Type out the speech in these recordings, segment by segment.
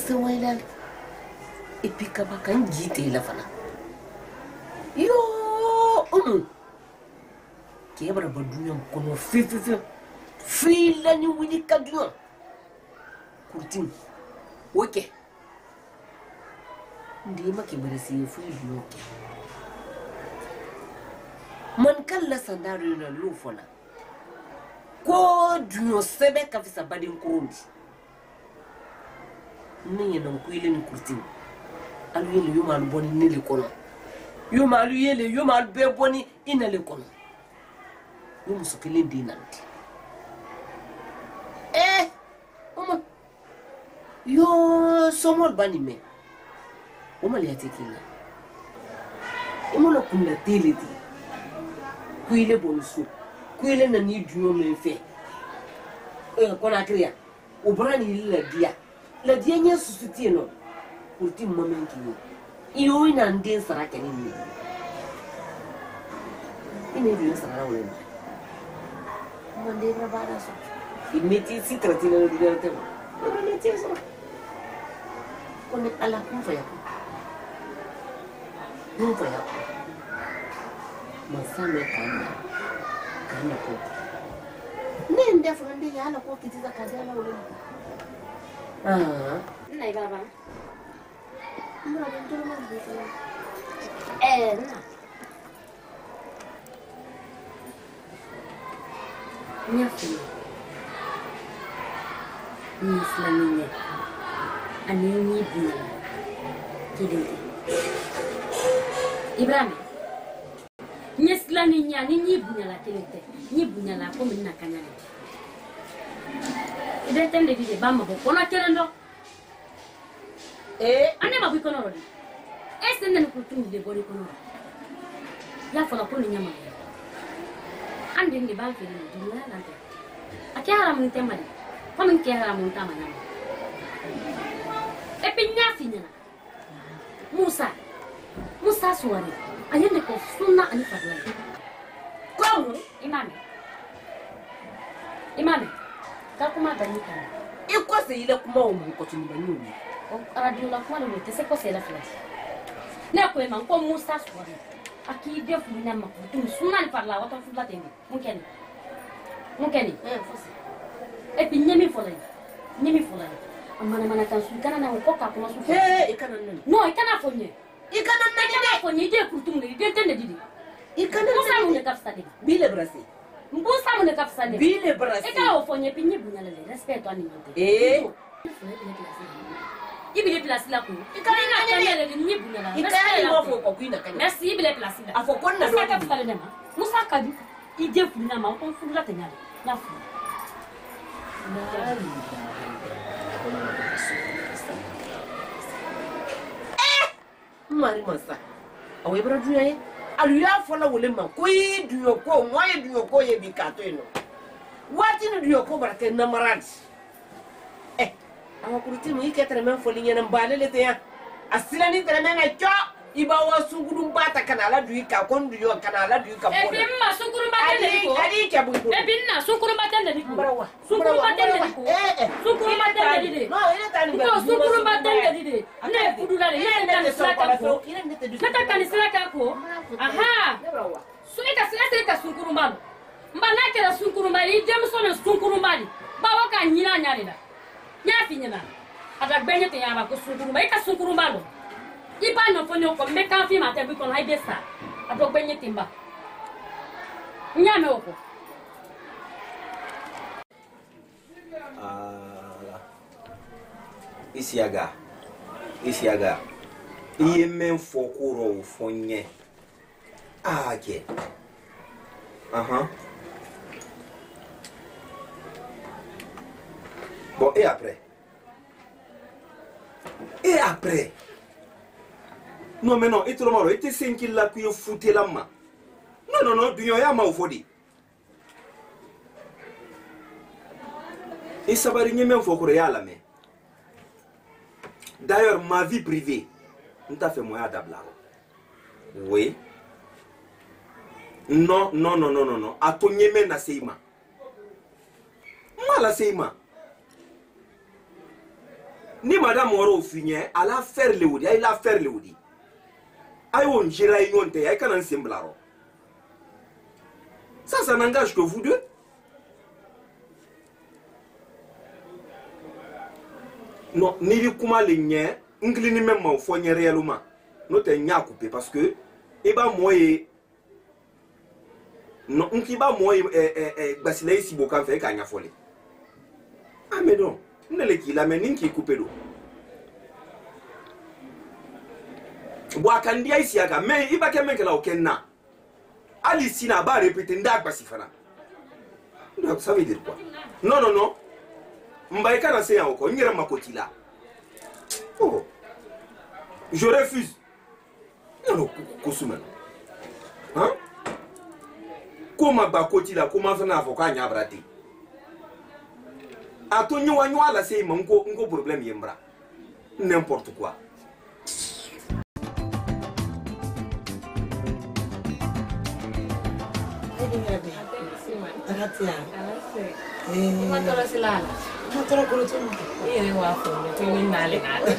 se waila et puis kaba kan jite la fana yo kebra badunya kono fi la ni wini kaduna kurtin oke ndi make bare si fi dunya man kala sandaro na lufona ko dunya sebe ka fisa badin kurundi ni yana kuile ni kurtin alu yele yo mal boni ni le kono yo malu yele yo mal be boni ina le kono yo musukile dinanti yo somol bani me o mali atekila imono kumla teleti kuile bonsu kuile na ni duo me fe kona kriya o brani la dia nya susuti no kurti moment yo iyo ina ndin saraka ni ine dio saraka wala mande bravada so imeti si tratina no dia tema no meti so con ala kumfa ya masame kana ko nende fundi ya ala ko kitiza kadala wala này baba no dentro ma di na nyafi ni islamine anini bina kidente Ibrahim nyeslani nyani ni bina la kidente ni bina la ko minna kanyale ide tende di bamba ko na kelendo ane ma biko no sende no kutu de bori ko no ya fala ko ni nyama ande ndi ba fe ni dunya la te akara mun temari ko mun kera mun tamana e pinya finya Musa suwani ayende ko sunna ani fadla ko imame ka kuma bani kana iko se ile kuma o mu ko tuni bani o radio la kuma no te se ko se la flash na ko man ko Musa suwani aki def ni na makutu sunna ani fadla wato fudla tende mukeni fosi e puis nyemi folay amana kan su kana na ko ka kuma su ikana nan no ikana fonye de kurtum ne de tende didi ikana Musa mun ne kafsade bile brasi Musa mun ne kafsade bile brasi eka o fonye pinyi bunyala le respect ani monte ibile place la ko ikana na tende le ni bunyala ikana mo fo ko kuina kanya merci ibile place la afo ko na Musa kafsade ne ma Musa kadi ide fulina ma ko fulula tenyala na fu mari masa awe bra duye alu ya fola wole ma ko yi duyo ko mo ye duyo ko ye bi kato eno wati no duyo ko barake na marad awa kuriti mu ike tere men foli nyana mbalele te ya asila ni tere men cho iba wa suguru mbata kana la duyi ka kon duyo kana la duyi ka bola ebimma suguru mbata ko adi ke bu ebinna suguru mbata ko brawa suguru mbata ko suguru mbata no ile tani ko suguru mbata ne fudula ne tani saka ko nata tani saka ko aha suita suguru mbalo mbana kera suguru mbali jamso ne suguru mbali bawa ka nyina nyale la nyafi nyina ada gbenye te yaba ko suguru mbali ka suguru mbalo iba no fonyo ko me kan fi ma te bi ko na ide sa ado gbenye timba nyame oko isiaga iye men fokuro fonye ake bon et après non mais non itu romaro ite senkilla ku yefute lamma non dunyo ya ma ufodi et sabari nyeme fokuro ya lame d'ailleurs ma vie privée on t'a fait moyen d'abla oui non a to nyeme na seima mala seima ni madame waro finye ala faire le wodi ay la faire le wodi ay won jira yonte ay kana semblaro ça n'engage que vous deux. Non, ni kuma le nye ngli ni même ma fo nye réellement no te nya couper parce que e ba moye non nki ba moye basile ici bokan fait ka nya folé ah mais non ne le ki la mais ninki couper do boa kan dia ici aka mais iba ke men kala okenna ali sina ba répéter ndak basifana donc ça veut dire quoi non non non mbaye kana se ya oko nyere makoti là oh je refuse non kosuma hein comment ba koti là comment ça na avocat nya brate ato nywa nywa la se manko ngo problème yembra n'importe quoi Motora silala. Motora kulo tu. Iri wafu, tu ni nale nale.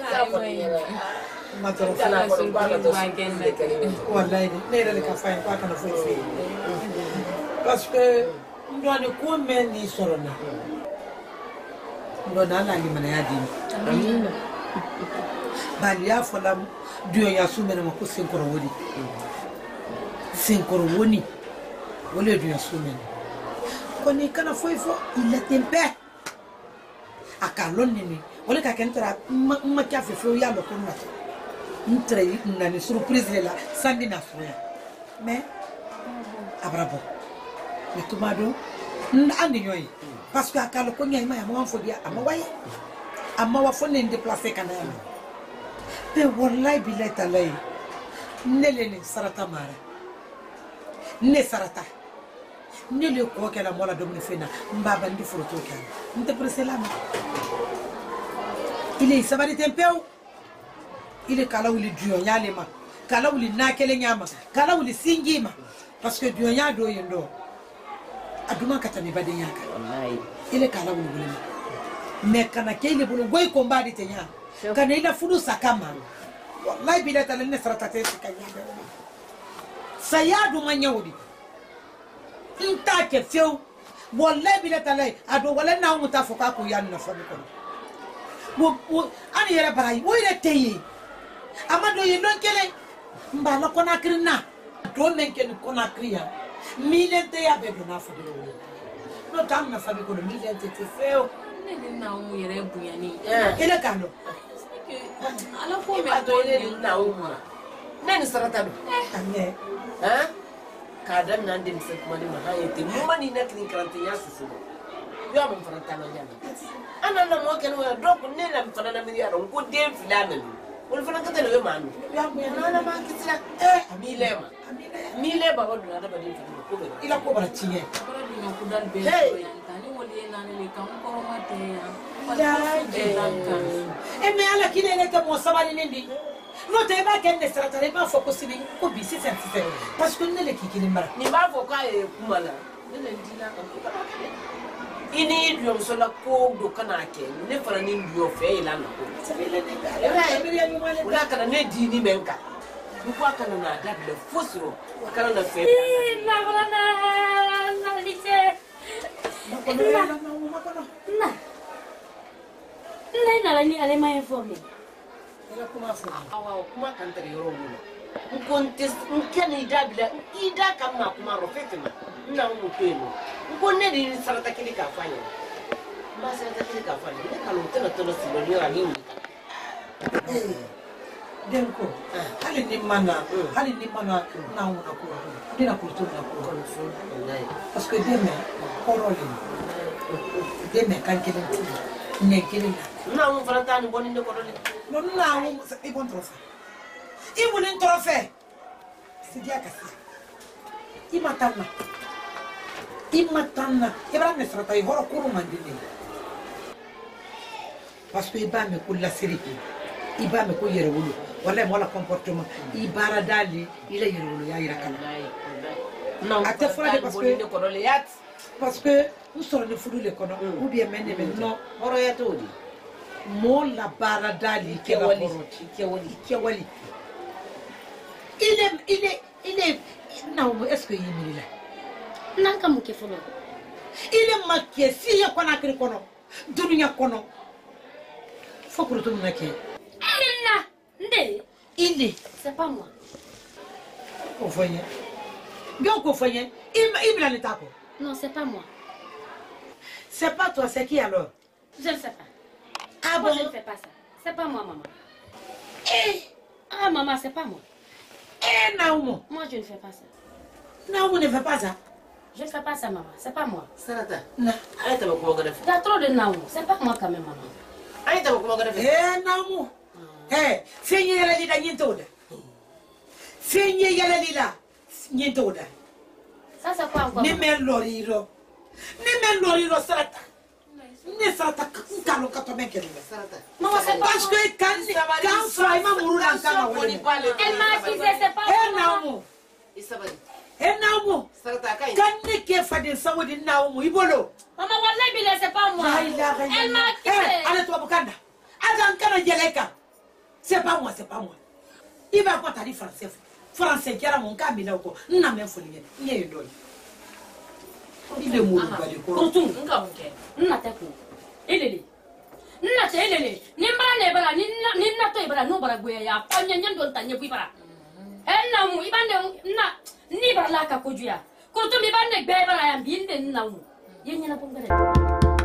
Motora Sala sulba tu bagenda. Wallahi, nere le kafa kwa kana foi. Parce que ndo ne ko men ni sorona. Ndo na li mana ya dini. Amina. Bali ya fola dio ya sumena mako senkoro wodi. Senkoro woni. Wole dio ya sumena. Koni kana foi fo il est tempé akalon ni wole ka kentra ma ka fe fo ya lo ko na ntre na ni surprise la sandi na foya mais abrabo mais tomado andi ñoy parce que akalo ko ñay ma ya mo fo dia ama waye ama wa fo ne déplacer kana ya mais wallahi billahi talay nelene sarata mara ne sarata ne le ko kala mola domine fena mbaba ndi froto kala nte preselama il est sabari tempeu il est kala wuli dio nyalema kala wuli nakele nyama kala wuli singima parce que dio nyado yendo aduma katani bade nyaka wallahi il est kala wuli bulema mais kana kele bulu goy ko mbadi tenya kana ila fudu sakama wallahi bila talenne sarata tesi kanyaba sayadu manyawdi inta ke feu wallahi bila talay ado wala na mu tafuka ko yan na fami ko wo ani yere baray wo yere teye amado ye non kele mbala ko na krina do men ken ko na kriya milente ya be do na fodi no tam na fami ko milente te feu Ne na mu yere buyani. ele kando Ala ko be ado ile na umma nani sarata do ane hein kadam nan dem se kuma ni ma hayete mu mani na kin karanta ya su yo am faranta na jana ana na mo ken wa do ko ne la fana na mi ya ron ko dem filana ni wol fana ka tele we manu ya mu na na ma kitira mi le ba wadu na da ba dem ko be ila ko bara tiye Kora di no kudal be Hey. so yan tani woli na ne kan ko mate e me ala kile ne te mo sabali nindi no te ba ken ne strata le ba focus ni ko bi si sensitive parce que ne le kikini mara ni ba fo ka e kuma la ne le dina kan ko ba ini dio so la ko do kana ke ne fara ni dio fe ila na ko sabile ne ba ula kana ne di ni menka du kwa kana na da le fosro kana na fe Na wala na lice. Na. Na la ni ale ma informe. awa kuma kan tare yoro mu nkontes nkene idabila ida kama kuma rofetima na mu pelo nkonne di sarata kili ka fanya ma sarata kili ka fanya ne kalo tena tena silo ni rani denko hali ni mana na una ko dina kultura na ko parce que deme koroli deme kan kelen ne kelen na mu faranta ni bonni ne ko dole no na wo e bon trophée e wonen trophée c'est dia kasi imatana ibra ne srata i horo kuru mandini parce que iba me kula siriki iba me ko yere wulu wala mo la comportement ibara dali ila yere wulu ya ira kala na ate fora de bonni ne ko dole yat parce que nous sommes le fou de l'économie ou bien maintenant horo ya todi mo la bara dali kewali il est non est-ce que il là nanka muke folo il est maqué si ya kona kri kono dunya kono faut que tu me que il c'est pas moi on voyait bien qu'on voyait il a l'état non c'est pas moi c'est pas toi c'est qui alors je ne sais pas ah moi, bon je ne fais pas ça c'est pas moi maman ah maman c'est pas moi Naoumo moi je ne fais pas ça Naoumo ne fait pas ça je ne fais pas ça maman c'est pas moi Sarata. non Arrête avec moi, Gaddafi. t'as trop de Naoumo c'est pas moi quand même maman Arrête avec moi, Gaddafi. Naoumo fenye yala lila nyintoda fenye yala lila nyintoda ça c'est quoi encore ni men loriro sarata ni sarata kalo katomeke Sarata. maman c'est pas parce moi que quand Faima mourula kama elle m'a dit c'est pas moi Naoumo Isabari. Naoumo Sarata, Kain. kan ne ke fadin sawodi Naoumo ibolo maman wallahi billah c'est pas moi elle m'a quitté arrête-toi bukanda adam kana jeleka c'est pas moi il va pas t'aller français qui a mon camino ko na me foli ni e do il est mou ba de ko Kurtum nga muke nna teku elele nna te elele ni mara ne bara ni na to ibara no bara gwe ya fanya nyando ntanye bu ibara enna mu ibande na ni bara la ka kojuya Kurtum ibande gbe bara ya mbinde nna mu yenyina bongare